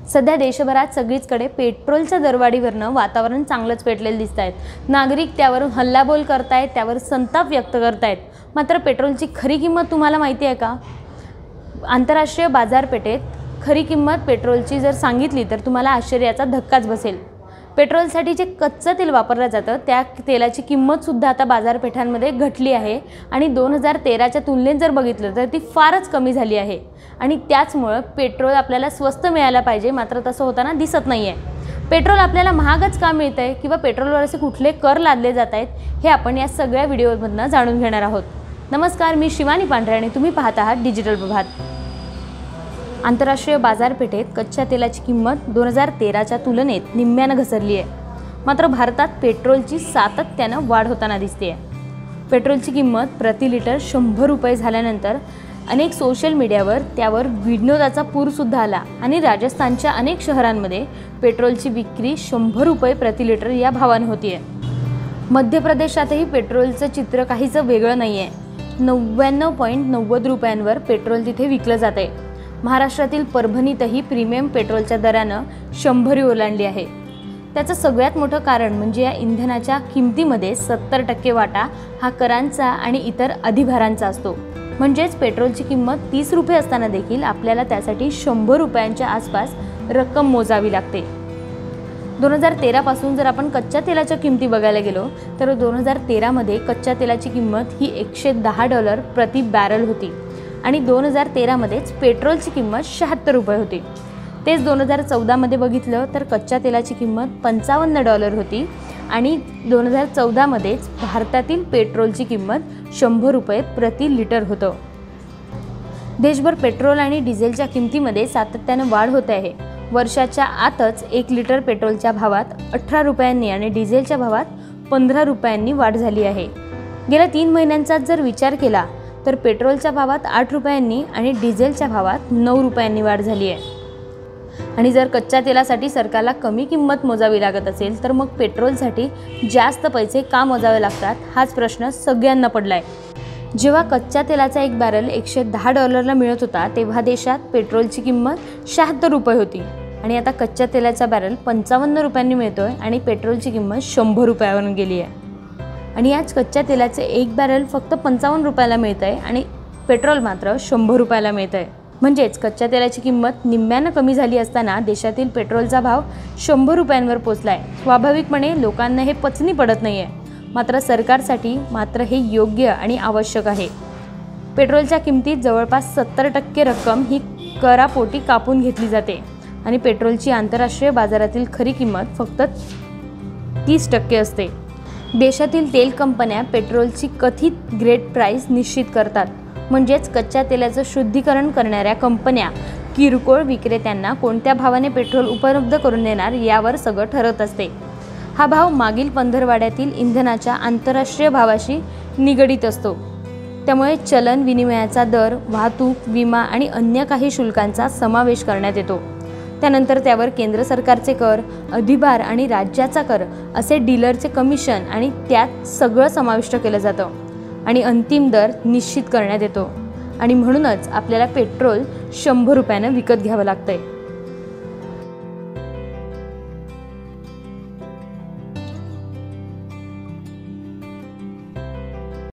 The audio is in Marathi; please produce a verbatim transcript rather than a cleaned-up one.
सध्या देशभरात सगळीचकडे पेट्रोलच्या दरवाढीवरनं वातावरण चांगलंच पेटलेलं दिसत आहेत। नागरिक त्यावरून हल्लाबोल करतायत, त्यावर संताप व्यक्त करतायत। मात्र पेट्रोलची खरी किंमत तुम्हाला माहिती आहे का? आंतरराष्ट्रीय बाजारपेठेत खरी किंमत पेट्रोलची जर सांगितली तर तुम्हाला आश्चर्याचा धक्काच बसेल। पेट्रोलसाठी जे कच्चं तेल वापरलं जातं त्या तेलाची किंमतसुद्धा आता बाजारपेठांमध्ये घटली आहे आणि दोन हजार तेराच्या तुलनेत जर बघितलं तर ती फारच कमी झाली आहे आणि त्याचमुळे पेट्रोल आपल्याला स्वस्त मिळायला पाहिजे, मात्र तसं होताना दिसत नाही आहे। पेट्रोल आपल्याला महागच का मिळतं आहे किंवा पेट्रोलवर असे कुठले कर लादले जात आहेत हे आपण या सगळ्या व्हिडिओमधून जाणून घेणार आहोत। नमस्कार, मी शिवानी पांढरे आणि तुम्ही पाहत आहात डिजिटल प्रभात। आंतरराष्ट्रीय बाजारपेठेत कच्च्या तेलाची किंमत दोन हजार तेराच्या तुलनेत निम्म्यानं घसरली आहे, मात्र भारतात पेट्रोलची सातत्यानं वाढ होताना दिसते आहे। पेट्रोलची किंमत प्रति लिटर शंभर रुपये झाल्यानंतर अनेक सोशल मीडियावर त्यावर विनोदाचा पूरसुद्धा आला आणि राजस्थानच्या अनेक शहरांमध्ये पेट्रोलची विक्री शंभर रुपये प्रति लिटर या भावाने होती आहे। मध्य प्रदेशातही पेट्रोलचं चित्र काहीच वेगळं नाही आहे। नव्याण्णव पॉईंट नव्वद रुपयांवर पेट्रोल तिथे विकलं जात आहे। महाराष्ट्रातील परभणीतही प्रीमियम पेट्रोलच्या दरानं शंभरी ओलांडली आहे। त्याचं सगळ्यात मोठं कारण म्हणजे या इंधनाच्या किमतीमध्ये सत्तर टक्के वाटा हा करांचा आणि इतर अधिभारांचा असतो। म्हणजेच पेट्रोलची किंमत तीस रुपये असताना देखील आपल्याला त्यासाठी शंभर रुपयांच्या आसपास रक्कम मोजावी लागते। दोन हजार तेरापासून जर आपण कच्च्या तेलाच्या किमती बघायला गेलो तर दोन हजार तेरामध्ये कच्च्या तेलाची किंमत ही एकशे दहा डॉलर प्रति बॅरल होती आणि दोन हजार तेरामध्येच पेट्रोलची किंमत शहात्तर रुपये होती। तेच दोन हजार चौदामध्ये बघितलं तर कच्च्या तेलाची किंमत पंचावन्न डॉलर होती आणि दोन हजार चौदामध्येच भारतातील पेट्रोलची किंमत शंभर रुपये प्रति लिटर होतं। देशभर पेट्रोल आणि डिझेलच्या किमतीमध्ये सातत्यानं वाढ होत आहे। वर्षाच्या आतच एक लिटर पेट्रोलच्या भावात अठरा रुपयांनी आणि डिझेलच्या भावात पंधरा रुपयांनी वाढ झाली आहे। गेल्या तीन महिन्यांचा जर विचार केला तर पेट्रोलच्या भावात आठ रुपयांनी आणि डिझेलच्या भावात नऊ रुपयांनी वाढ झाली आहे। आणि जर कच्च्या तेलासाठी सरकारला कमी किंमत मोजावी लागत असेल तर मग पेट्रोलसाठी जास्त पैसे का मोजावे लागतात हाच प्रश्न सगळ्यांना पडलाय। जेव्हा कच्च्या तेलाचा एक बॅरल एकशे दहा डॉलरला मिळत होता तेव्हा देशात पेट्रोलची किंमत शहात्तर रुपये होती आणि आता कच्च्या तेलाचा बॅरल पंचावन्न रुपयांनी मिळतोय आणि पेट्रोलची किंमत शंभर रुपयावरून गेली आहे। आणि याच कच्च्या तेलाचे एक बॅरल फक्त पंचावन्न रुपयाला मिळतंय आणि पेट्रोल मात्र शंभर रुपयाला मिळतंय। म्हणजेच कच्च्या तेलाची किंमत निम्म्यानं कमी झाली असताना देशातील पेट्रोलचा भाव शंभर रुपयांवर पोचलाय। स्वाभाविकपणे लोकांना हे पचनी पडत नाही आहे, मात्र सरकारसाठी मात्र हे योग्य आणि आवश्यक आहे। पेट्रोलच्या किमतीत जवळपास सत्तर टक्के रक्कम ही करापोटी कापून घेतली जाते आणि पेट्रोलची आंतरराष्ट्रीय बाजारातील खरी किंमत फक्त तीस टक्के असते। देशातील तेल कंपन्या पेट्रोलची कथित ग्रेड प्राइस निश्चित करतात, म्हणजेच कच्च्या तेलाचं शुद्धीकरण करणाऱ्या कंपन्या किरकोळ विक्रेत्यांना कोणत्या भावाने पेट्रोल उपलब्ध करून देणार यावर सगळं ठरत असते। हा भाव मागील पंधरवड्यातील इंधनाच्या आंतरराष्ट्रीय भावाशी निगडीत असतो, त्यामुळे चलन विनिमयाचा दर, वाहतूक, विमा आणि अन्य काही शुल्कांचा समावेश करण्यात येतो। त्यानंतर त्यावर केंद्र सरकारचे कर, अधिभार आणि राज्याचा कर असे डीलरचे कमिशन आणि त्यात सगळं समाविष्ट केलं जातं आणि अंतिम दर निश्चित करण्यात येतो आणि म्हणूनच आपल्याला पेट्रोल शंभर रुपयानं विकत घ्यावं लागतंय।